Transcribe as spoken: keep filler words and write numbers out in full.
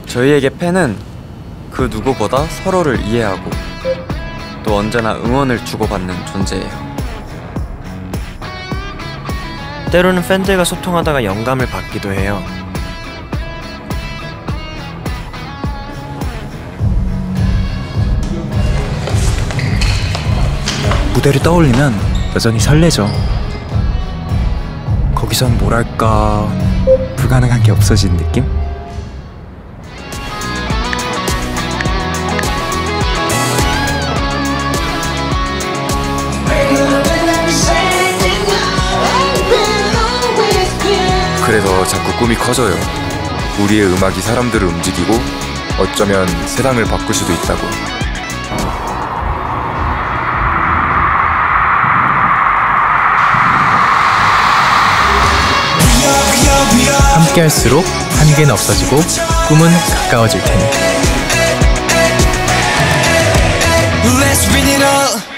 저희에게 팬은 그 누구보다 서로를 이해하고 또 언제나 응원을 주고받는 존재예요. 때로는 팬들과 소통하다가 영감을 받기도 해요. 무대를 떠올리면 여전히 설레죠. 거기선 뭐랄까 불가능한 게 없어진 느낌? 그래서 자꾸 꿈이 커져요. 우리의 음악이 사람들을 움직이고 어쩌면 세상을 바꿀 수도 있다고. 함께할수록 한계는 없어지고 꿈은 가까워질 테니.